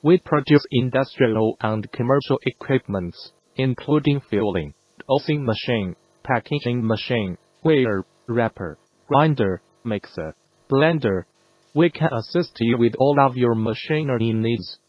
We produce industrial and commercial equipments, including filling, dosing machine, packaging machine, weigher, wrapper, grinder, mixer, blender. We can assist you with all of your machinery needs.